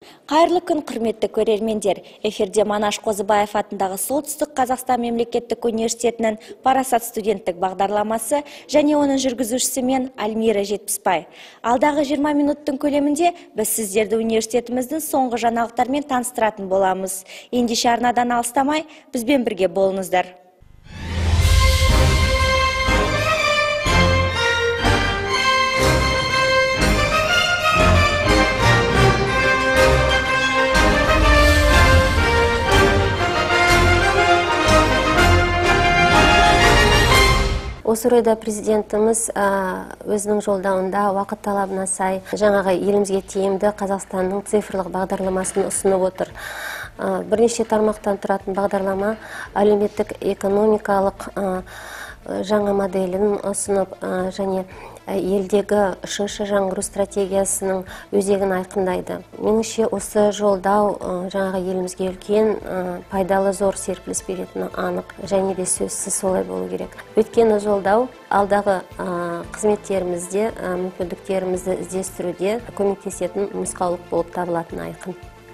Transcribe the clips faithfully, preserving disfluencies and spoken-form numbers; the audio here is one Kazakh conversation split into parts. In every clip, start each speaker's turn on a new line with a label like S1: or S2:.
S1: Қайырлы күн, құрметті көрермендер. Эфирде Манаш Қозыбаев атындағы Солтүстік Қазақстан мемлекеттік университетінің парасат студенттік бағдарламасы және оның жүргізушісі мен Альмира Жетпісбай. Алдағы жиырма минуттың көлемінде біз сіздерді университетіміздің соңғы жаңалықтармен таныстыратын боламыз. Ендеше арнадан алыстамай, бізбен бірге болыңыздар.
S2: Осы орайда президентіміз өзінің жолдауында уақыт талабына сай жаңағы елімізге тиімді Қазақстанның цифрлық бағдарламасын ұсынып отыр. Бірнеше тармақтан тұратын бағдарлама әлеуметтік экономикалық жаңа моделін ұсынып және елдегі үшінші жаңғыру стратегиясының өзегін айқындайды. Меніңше осы жолдау жаңағы елімізге үлкен пайдалы зор серпіліс беретіні анық, және де сөзсіз солай болу керек. Өйткені жолдау алдағы қызметтерімізде, мүмкіндіктерімізді іздестіруде көмектесетін нұсқаулық болып табылатыны айқын.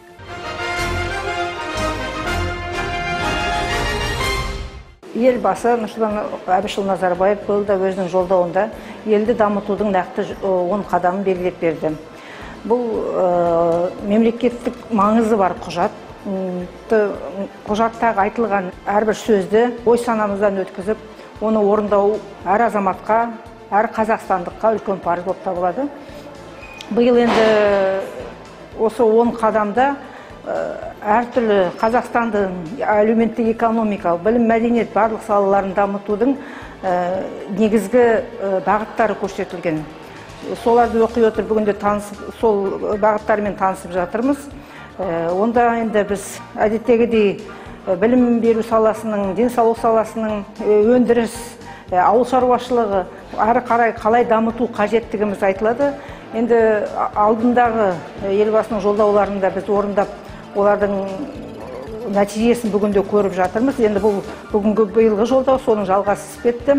S3: Елбасы Нұрсұлтан Әбішұлы Назарбаев да өзінің жолдауында елді дамытудың нақты он қадамын белгілеп берді. Бұл мемлекеттік маңызы бар құжат. Құжаттағы айтылған әрбір сөзді ой санамыздан өткізіп, оны орындау әр азаматқа, әр қазақстандыққа үлкен парыз болып табылады. Биыл енді осы он қадамда әртүрлі Қазақстанның әлеуметтік экономикалық, білім, мәдениет барлық салаларын дамытудың негізгі бағыттары көрсетілген. Соларды оқи отырып бүгінде сол бағыттармен танысып жатырмыз. Онда енді біз әдеттегідей білім беру саласының, денсаулық саласының, өндіріс, ауыл шаруашылығы ары қарай қалай дамыту қажеттігіміз айтылады. Енді алдындағы елбасының жолдауларында біз орындап, олардың нәтижесін бүгінде көріп жатырмыз. Енді бұл бүгінгі биылғы жолдау соның жалғасы іспетті.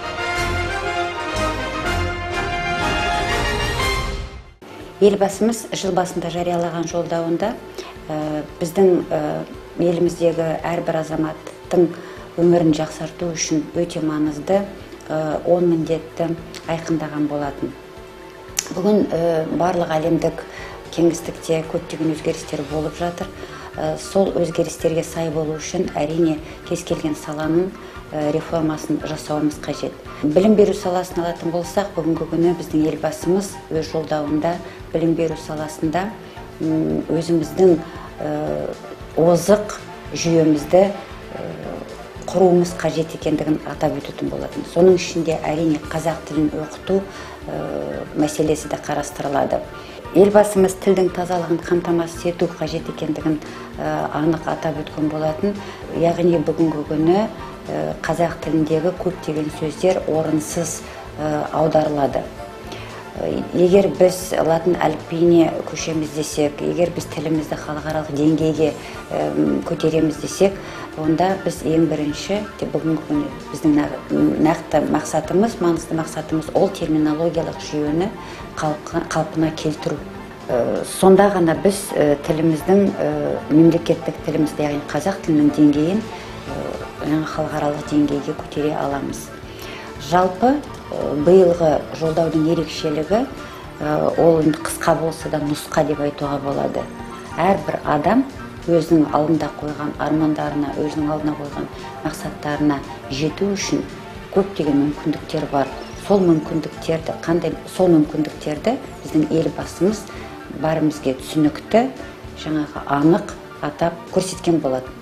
S4: Елбасымыз жыл басында жариялаған жолдауында біздің еліміздегі әрбір азаматтың өмірін жақсарту үшін өте маңызды он міндетті айқындаған болатын. Бүгін барлық әлемдік кеңістікте көптеген өзгерістер болып жатыр. Сол өзгерістерге сай болу үшін әрине кез келген саланың реформасын жасауымыз қажет. Білім беру саласын алатын болсақ, бүгінгі күні біздің елбасымыз өз жолдауында білім беру саласында өзіміздің озық жүйемізді құруымыз қажет екендігін атап өтетін болатын. Соның ішінде әрине қазақ тілін оқыту мәселесі де қарастырылады. Елбасымыз тілдің тазалығын қамтамасыз ету қажет екендігін анық атап өткен болатын. Яғни бүгінгі күні қазақ тіліндегі көптеген сөздер орынсыз аударылады. Егер біз латын әліпбиіне көшеміз десек, егер біз тілімізді халықаралық деңгейге көтереміз десек, онда біз ең бірінші бүгінгі күні біздің нақты мақсатымыз, маңызды мақсатымыз ол терминологиялық жүйені қалпына келтіру. Сонда ғана біз тіліміздің, мемлекеттік тілімізді, яғни қазақ тілінің деңгейін халықаралық деңгейге көтере аламыз. Жалпы биылғы жолдаудың ерекшелігі ол қысқа болса да нұсқа деп айтуға болады. Әрбір адам өзінің алдында қойған армандарына, өзінің алдына қойған мақсаттарына жету үшін көптеген мүмкіндіктер бар. Сол мүмкіндіктерді, қандай сол мүмкіндіктерді біздің елбасымыз бәрімізге түсінікті, жаңағы анық атап көрсеткен болады.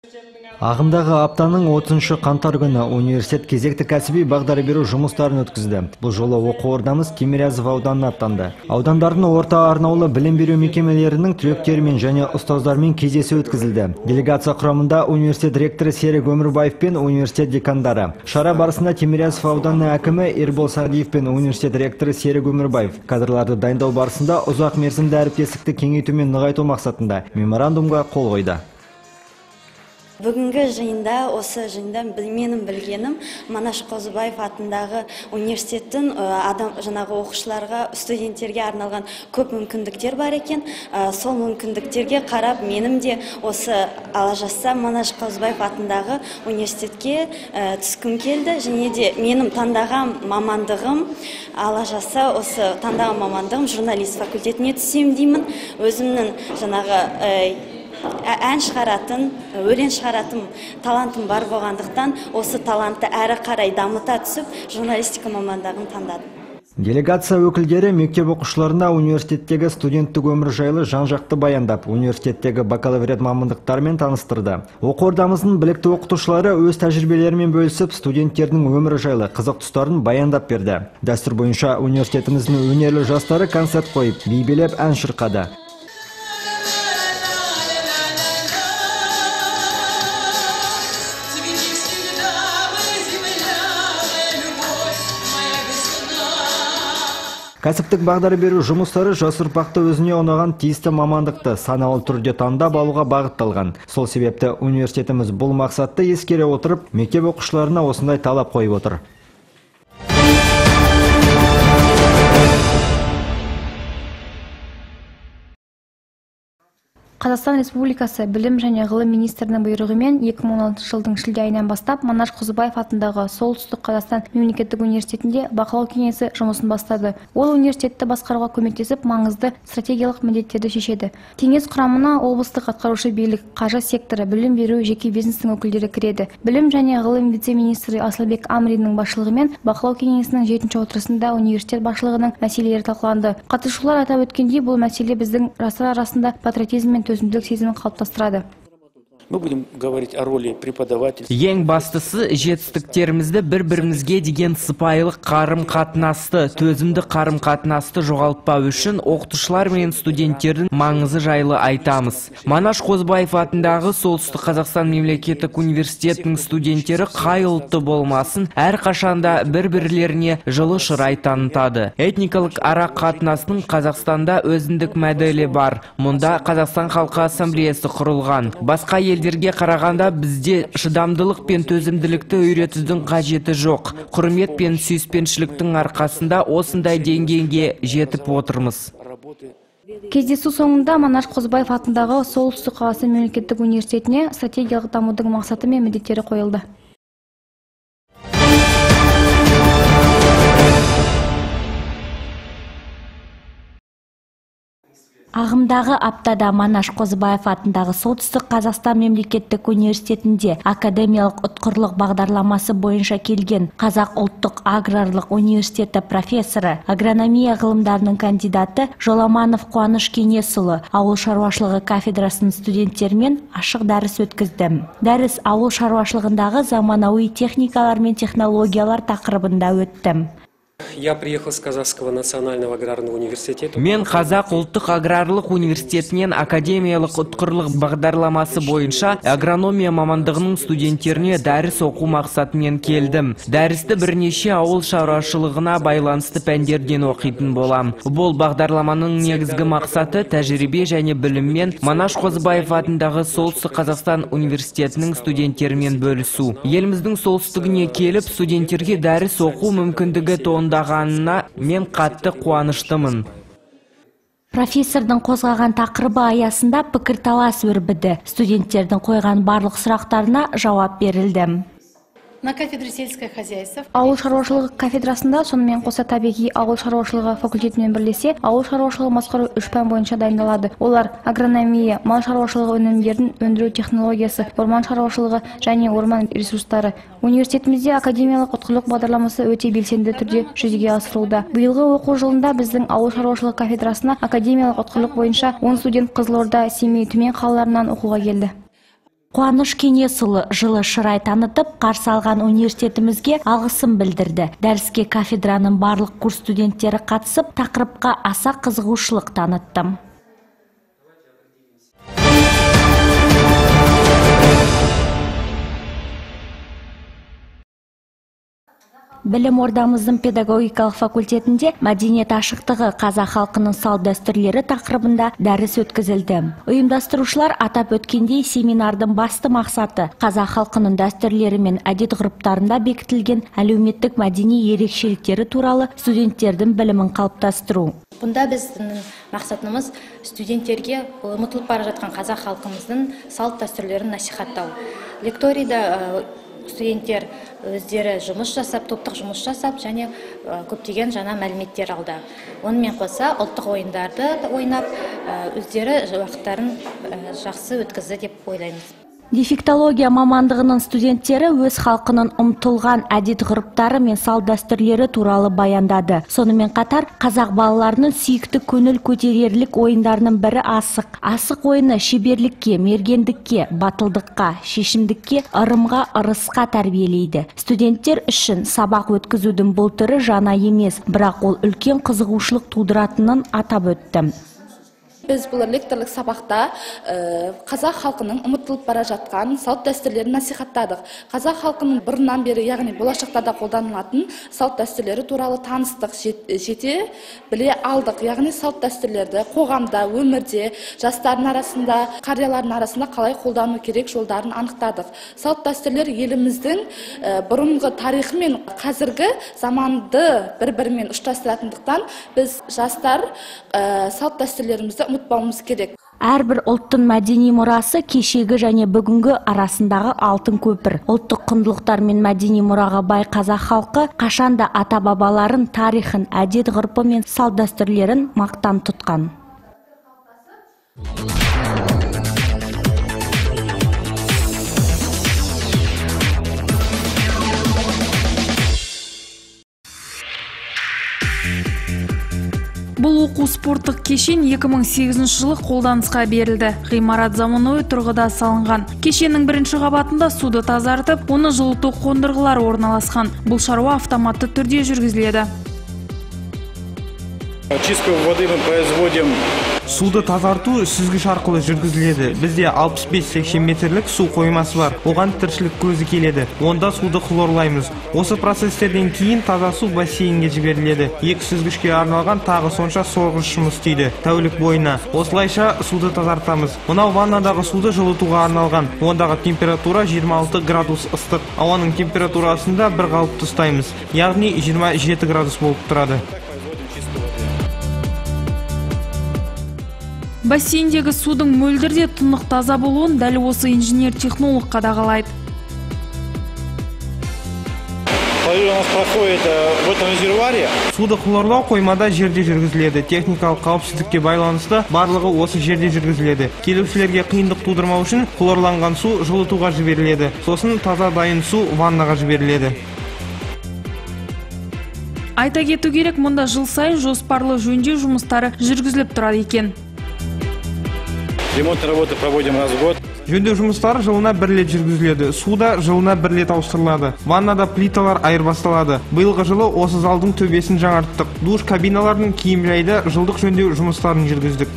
S5: Ағымдағы аптаның отызыншы қаңтар күні университет кезекті кәсіби бағдар беру жұмыстарын өткізді. Бұл жолы оқу ордамыз Тимирязев ауданына аттанды. Аудандардың орта арнаулы білім беру мекемелерінің түлектерімен және ұстаздармен кездесу өткізілді. Делегация құрамында университет ректоры Серік Өмірбаев пен университет декандары. Шара барысында Тимирязев ауданының әкімі Ербол Сағдиев пен университет ректоры Серік Өмірбаев кадрларды дайындау барысында ұзақ мерзімді әріптестікті кеңейту мен нығайту мақсатында меморандумға қол қойды.
S6: Бүгінгі жиында, осы жиында менің білгенім, Манаш Қозыбаев атындағы университеттің адам жаңағы оқушыларға, студенттерге арналған көп мүмкіндіктер бар екен. Сол мүмкіндіктерге қарап, менің де осы ала жазса Манаш Қозыбаев атындағы университетке түскім келді. Және де менің таңдаған мамандығым, ала жазса осы таңдаған мамандығым журналист факультетіне түсем деймін. Өзімнің жаңағы ән шығаратын, өлең шығаратын талантым бар болғандықтан, осы талантты әрі қарай дамыта түсіп, журналистика мамандығын таңдадым.
S5: Делегация өкілдері мектеп оқушыларына университеттегі студенттік өмір жайлы жан-жақты баяндап, университеттегі бакалавриат мамандықтарымен таныстырды. Оқу ордамыздың білікті оқытушылары өз тәжірибелерімен бөлісіп, студенттердің өмірі жайлы қызық тұстарын баяндап берді. Дәстүр бойынша университетіміздің өнерлі жастары концерт қойып, би билеп ән шырқады. Кәсіптік бағдар беру жұмыстары жас ұрпақты өзіне ұнаған тиісті мамандықты саналы түрде таңдап алуға бағытталған. Сол себепті университетіміз бұл мақсатты ескере отырып, мектеп оқушыларына осындай талап қойып отыр.
S7: Қазақстан Республикасы білім және ғылым министрінің бұйрығымен екі мың он алтыншы жылдың шілде айынан бастап Манаш Қозыбаев атындағы Солтүстік Қазақстан мемлекеттік университетінде бақылау кеңесі жұмысын бастады. Ол университетті басқаруға көмектесіп, маңызды стратегиялық міндеттерді шешеді. Кеңес құрамына облыстық атқарушы билік, қаржы секторы, білім беру, жеке бизнестің өкілдері кіреді. Білім және ғылым вице-министрі Асылбек Амриннің басшылығымен бақылау кеңесінің жетінші отырысында университет басшылығының мәселелері талқыланды. Қатысушылар атап өткендей, бұл мәселе біздің жастар арасында патриотизм мен төзімділік сезімін қалыптастырады.
S8: Мы будем говорить о роли преподавателя.
S9: Ең бастысы жетістіктерімізді бір-бірімізге деген сыпайылық қарым-қатынасты, төзімді қарым-қатынасты жоғалтпау үшін оқытушылар мен студенттердің маңызы жайлы айтамыз. Манаш Қозыбаев атындағы Солтүстік Қазақстан мемлекеттік университетінің студенттері қай ұлтты болмасын, әрқашанда бір-бірлеріне жылы шырай танытады. Этникалық ара қатынасының Қазақстанда өзіндік моделі бар. Мұнда Қазақстан халқы ассамблеясы құрылған. Басқа елдерге қарағанда бізде шыдамдылық пен төзімділікті үйретудің қажеті жоқ. Құрмет пен сүйіспеншіліктің арқасында осындай деңгейге жетіп отырмыз.
S7: Кездесу соңында Манаш Қозыбаев атындағы Солтүстік Қазақстан мемлекеттік университетіне стратегиялық дамудың мақсаты мен міндеттері қойылды.
S1: Ағымдағы аптада Манаш Қозыбаев атындағы Солтүстік Қазақстан мемлекеттік университетінде академиялық ұтқырлық бағдарламасы бойынша келген Қазақ ұлттық аграрлық университеті профессоры, агрономия ғылымдарының кандидаты Жоламанов Қуаныш Кенесұлы ауыл шаруашылығы кафедрасының студенттерімен ашық дәріс өткізді. Дәріс ауыл шаруашылығындағы заманауи техникалар мен технологиялар тақырыбында өтті.
S10: Я приехал с Казахского национального аграрного университета.
S9: Мен Қазақ ұлттық аграрлық университетінен академиялық ұтқырлық бағдарламасы бойынша агрономия мамандығының студенттеріне дәріс оқу мақсатымен келдім. Дәрісті бірнеше ауыл шаруашылығына байланысты пәндерден оқитын болам. Бұл бағдарламаның негізгі мақсаты тәжірибе және біліммен Манаш Қозыбаев атындағы Солтүстік Қазақстан университетінің студенттерімен бөлісу. Еліміздің солтүстігіне келіп, студенттерге дәріс оқу мүмкіндігі туындағанына мен қатты қуаныштымын.
S1: Профессордың қозғаған тақырыбы аясында пікірталас өрбіді. Студенттердің қойған барлық сұрақтарына жауап берілді.
S11: На кафедре сельское хозяйство.
S7: Ауыл шаруашылығы кафедрасында, сонымен қоса табиғи ауыл шаруашылығы факультетімен бірлесе, ауыл шаруашылығы басқару үш пән бойынша дайындалады. Олар агрономия, мал шаруашылығы өнімдерін өндіру технологиясы, орман шаруашылығы және орман ресурстары. Университетімізде академиялық ұтқырлық бағдарламасы өте белсенді түрде жүзеге асырылуда. Биылғы оқу жылында біздің ауыл шаруашылығы кафедрасына академиялық ұтқырлық бойынша он студент Қызылорда, Семей, Түмен қалаларынан оқуға келді.
S1: Қуаныш Кенесұлы жылы шырай танытып, қарсы алған университетімізге алғысын білдірді. Дәріске кафедраның барлық курс студенттері қатысып, тақырыпқа аса қызығушылық таныттым. Білім ордамыздың педагогикалық факультетінде мәдениет ашықтығы қазақ халқының салт дәстүрлері тақырыбында дәріс өткізілді. Ұйымдастырушылар атап өткендей, семинардың басты мақсаты қазақ халқының дәстүрлері мен әдет-ғұрыптарында бекітілген әлеуметтік мәдени ерекшеліктері туралы студенттердің білімін қалыптастыру.
S12: Бұнда біздің мақсатымыз студенттерге ұмытылып бара жатқан қазақ халқымыздың салт дәстүрлерін насихаттау. Лекторияда студенттер өздері жұмыс жасап, топтық жұмыс жасап, және көптеген жаңа мәліметтер алды. Онымен қоса ұлттық ойындарды ойнап, өздері уақыттарын жақсы өткізді деп ойлаймыз.
S1: Дефектология мамандығының студенттері өз халқының ұмтылған әдет-ғұрыптары мен салт дәстүрлері туралы баяндады. Сонымен қатар қазақ балаларының сүйікті көңіл көтерерлік ойындарының бірі асық. Асық ойыны шеберлікке, мергендікке, батылдыққа, шешімдікке, ырымға, ырысқа тәрбиелейді. Студенттер үшін сабақ өткізудің бұл түрі жаңа емес, бірақ ол үлкен қызығушылық тудыратынын атап өтті.
S13: Біз бұл лекторлық сабақта қазақ халқының ұмытылып бара жатқан салт дәстүрлерін насихаттадық. Қазақ халқының бұрыннан бері, яғни болашақтарда қолданылатын салт дәстүрлері туралы таныстық, жете біле алдық. Яғни салт дәстүрлерді қоғамда, өмірде, жастардың арасында, қариялардың арасында қалай қолдану керек жолдарын анықтадық. Салт дәстүрлер еліміздің бұрынғы тарихы мен қазіргі заманды бір-бірімен ұштастыратындықтан біз жастар салт дәстүрлерімізді ұмытпауымыз керек.
S1: Әрбір ұлттың мәдени мұрасы кешегі және бүгінгі арасындағы алтын көпір. Ұлттық құндылықтар мен мәдени мұраға бай қазақ халқы қашанда ата-бабаларын, тарихын, әдет-ғұрпы мен салт дәстүрлерін мақтан тұтқан.
S14: Бұл оқу спорттық кешен екі мың сегізінші жылы қолданысқа берілді. Ғимарат заманауи тұрғыда салынған. Кешеннің бірінші қабатында суды тазартып, оны жылыту қондырғылары орналасқан. Бұл шаруа автоматты түрде жүргізіледі.
S15: Чистку воды мы производим.
S16: Суды тазарту сүзгіш арқылы жүргізіледі. Бізде алпыс бес сексен метрлік су қоймасы бар. Оған тіршілік көзі келеді. Онда суды хлорлаймыз. Осы процесстерден кейін таза су бассейнге жіберіледі. Екі сүзгішке арналған тағы сонша сорғыш жұмыс істейді тәулік бойына. Осылайша суды тазартамыз. Мынау ваннадағы суды жылытуға арналған. Ондағы температура жиырма алты градус ыстық. Ауаның температурасында бір қалыпты ұстаймыз. Яғни жиырма жеті градус болып тұрады.
S14: Бассейндегі судың мөлдірде тұнық таза болуын дәл осы инженер-технолог қадағалайды.
S16: Суды хлорлау қоймада жерде жүргізіледі. Техникалық қауіпсіздікке байланысты барлығы осы жерде жүргізіледі. Келушілерге қиындық тудырмау үшін хлорланған су жылытуға жіберіледі. Сосын таза дайын су ваннаға жіберіледі.
S14: Айта кету керек, мұнда жыл сайын жоспарлы жөндеу жұмыстары жүргізіліп тұрады екен.
S15: Ремонтные работы проводим раз в год.
S16: Жөндеу жұмыстары жылына бір рет жүргізіледі. Суда жылына бір рет ауыстырылады. Ваннада плиталар айырбасталады. Биылғы жылы осы залдың төбесін жаңарттық. Душ кабиналардың киім жайды жылдық жөндеу жұмыстарын жүргіздік.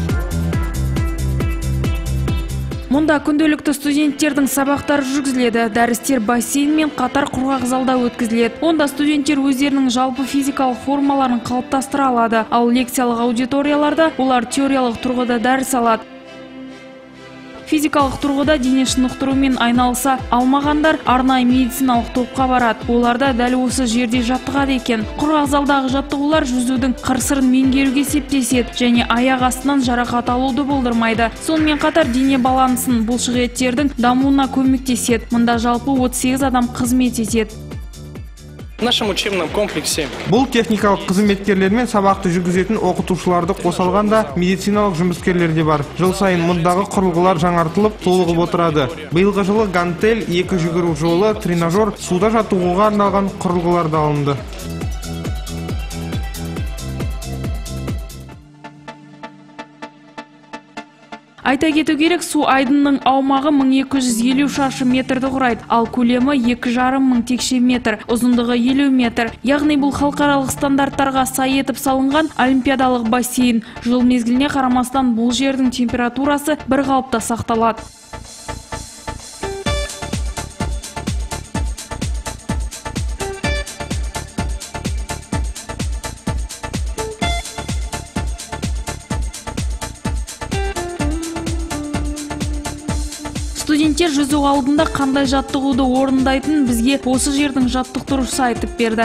S14: Мұнда күнделікті студенттердің сабақтары жүргізіледі. Дәрістер бассейн мен қатар құрғақ залда өткізіледі. Онда студенттер өздерінің жалпы физикалық формаларын қалыптастыра алады. Ал лекциялық аудиторияларда олар теориялық тұрғыда дәріс алады. Физикалық тұрғыда дене шынықтырумен айналыса алмағандар арнайы медициналық топқа барады. Оларда дәл осы жерде жаттығады екен. Құрғақ залдағы жаттығулар жүзудің қыр-сырын меңгеруге септеседі және аяқ астынан жарақат алуды болдырмайды. Сонымен қатар дене балансын, бұлшық еттердің дамуына көмектеседі. Мұнда жалпы отыз сегіз адам қызмет етеді.
S15: В нашем учебном комплексе
S16: бұл техникалық қызметкерлермен сабақты жүргізетін оқытушыларды қосалғанда медициналық жұмыскерлер де бар. Жыл сайын мұндағы құрылғылар жаңартылып, толығып отырады. Биылғы жылы гантель, екі жүгіру жолы, тренажер, суда жаттығуға арналған құрылғылар да алынды.
S14: Айта кету керек, су айдынның аумағы мың екі жүз елу шаршы метрді құрайды, ал көлемі екі жарым мың текше метр, ұзындығы елу метр. Яғни бұл халықаралық стандарттарға сай етіп салынған олимпиадалық бассейн. Жыл мезгіліне қарамастан бұл жердің температурасы бір қалыпта сақталады. Студенттер жүзу алдында қандай жаттығуды орындайтынын бізге осы жердің жаттықтырушысы айтып берді.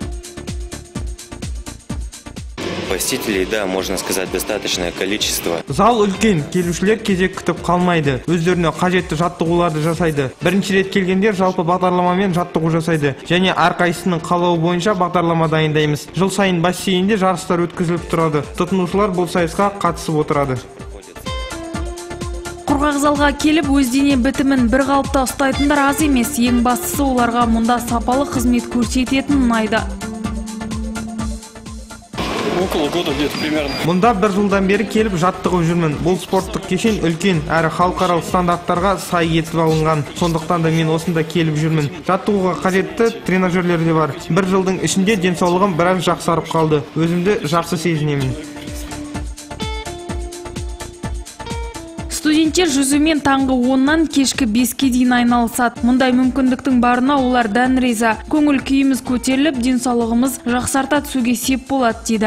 S17: Посетителей, да, можно сказать, достаточное количество.
S16: Зал үлкен, келушілер кезек күтіп қалмайды. Өздеріне қажетті жаттығуларды жасайды. Бірінші рет келгендер жалпы бағдарламамен жаттығу жасайды. Және әрқайсының қалауы бойынша бағдарлама дайындаймыз. Жыл сайын бассейнде жарыстар өткізіліп тұрады. Тұтынушылар бұл сайысқа қатысып отырады.
S14: Құрғақ залға келіп, өз дене бітімін бір қалыпта ұстайтындар аз емес. Ең бастысы оларға мұнда сапалы қызмет көрсететін ұнайды.
S15: Около года где-то примерно.
S16: Мұнда бір жылдан бері келіп жаттығып жүрмін. Бұл спорттық кешен үлкен әрі халықаралық стандарттарға сай етіп алынған. Сондықтан да мен осында келіп жүрмін. Жаттығуға қажетті тренажерлер де бар. Бір жылдың ішінде денсаулығым біраз жақсарып қалды. Өзімді жақсы сезінемін.
S14: Студенттер жүзумен таңғы оннан кешкі беске дейін айналысады. Мұндай мүмкіндіктің барына олар дән риза. Көңіл күйіміз көтеріліп, денсаулығымыз жақсарта түсуге сеп болады дейді.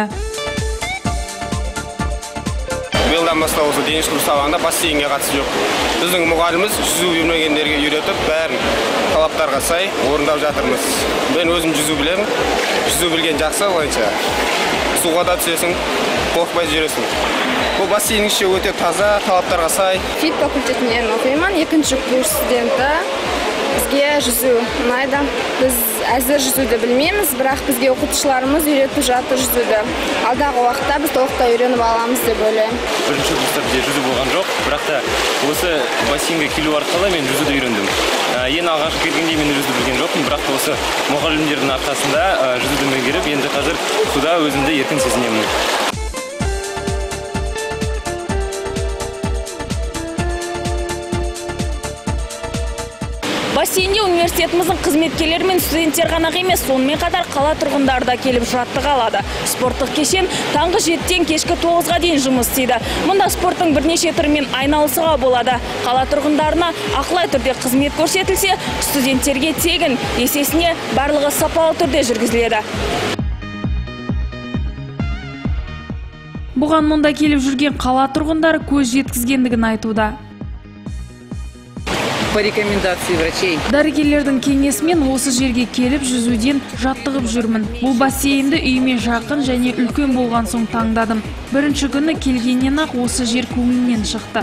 S18: Биылдан бастап осы дене шынықтыру сабағында бассейнге қатысы жоқ. Біздің мұғаліміміз жүзу білмегендерге үйретіп, бәрін талаптарға сай орындап жатырмыз. Мен өзім жүзу білемін. Жүзу білген жақсы олайша. Суға да түсесің, қорықпай жүресің. Бұл бассейн іші өте таза, талаптарға сай.
S19: Фит факультетінен оқимын, екінші курс студенті. Бізге жүзу ұнайды. Біз әзір жүзуді білмейміз, бірақ бізге оқытушыларымыз үйретіп жатыр жүзуді. Алдағы уақытта біз толықтай үйреніп аламыз деп ойлаймын.
S20: Бірінші курста жүзу болған жоқ, бірақ та осы бассейнге келу арқылы мен жүзуді үйрендім. Ең алғашқы келгенде мен жүзуді білген жоқпын, бірақ та осы мұғалімдердің арқасында жүзуді меңгеріп, енді қазір суда өзімді еркін сезінемін.
S14: Бассейнде университетіміздің қызметкерлері мен студенттер ғана емес, сонымен қатар қала тұрғындары да келіп жаттыға алады. Спорттық кешен таңғы жетіден кешкі тоғызға дейін жұмыс істейді. Мұнда спорттың бірнеше түрімен айналысуға болады. Қала тұрғындарына ақылай түрде қызмет көрсетілсе, студенттерге тегін, есесіне барлығы сапалы түрде жүргізіледі. Бұған мұнда келіп жүрген қала тұрғындары көз жеткізгендігін айтуда.
S21: По рекомендации врачей.
S14: Дәрігерлердің кеңесімен осы жерге келіп жүзуден жаттығып жүрмін. Бұл бассейнді үйіме жақын және үлкен болған соң таңдадым. Бірінші күні келгеннен ақ осы жер көңілімнен шықты.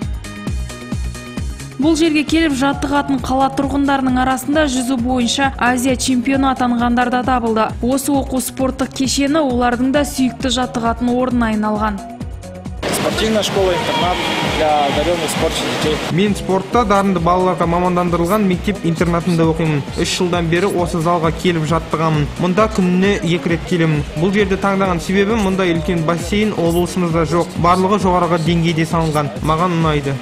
S14: Бұл жерге келіп жаттығатын қала тұрғындарының арасында жүзу бойынша Азия чемпионы атанғандар да табылды. Осы оқу спорттық кешені олардың да сүйікті жаттығатын орнына айналған.
S15: Спортивная школа-интернат для одаренных спортшных детей.
S16: Мен спортта дарынды балаларға мамандандырылған мектеп-интернатында оқимын. Үш жылдан бері осы залға келіп жаттығамын. Мұнда күніне екі рет келемін. Бұл жерді таңдаған себебім мұнда үлкен бассейн облысымызда жоқ. Барлығы жоғарғы деңгейде салынған. Маған ұнайды.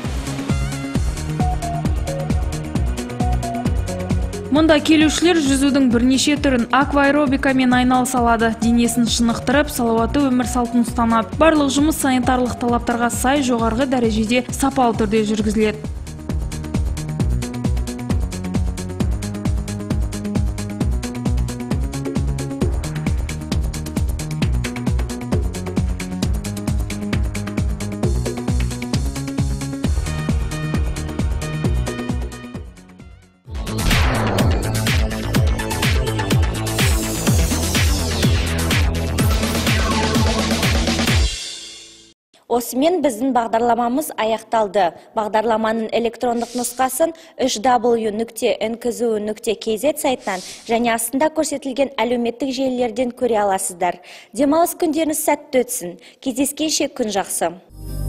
S14: Мұнда келушілер жүзудің бірнеше түрін акваэробикамен айналыса алады. Денесін шынықтырып, салауатты өмір салтын ұстанады. Барлық жұмыс санитарлық талаптарға сай жоғарғы дәрежеде сапалы түрде жүргізіледі. Осымен біздің бағдарламамыз аяқталды. Бағдарламаның электрондық нұсқасын үш дабл ю нүкте эн ка зэ у нүкте ке зет сайтынан және астында көрсетілген әлеуметтік желілерден көре аласыздар. Демалыс күндеріңіз сәтті өтсін. Кездескенше күн жақсы.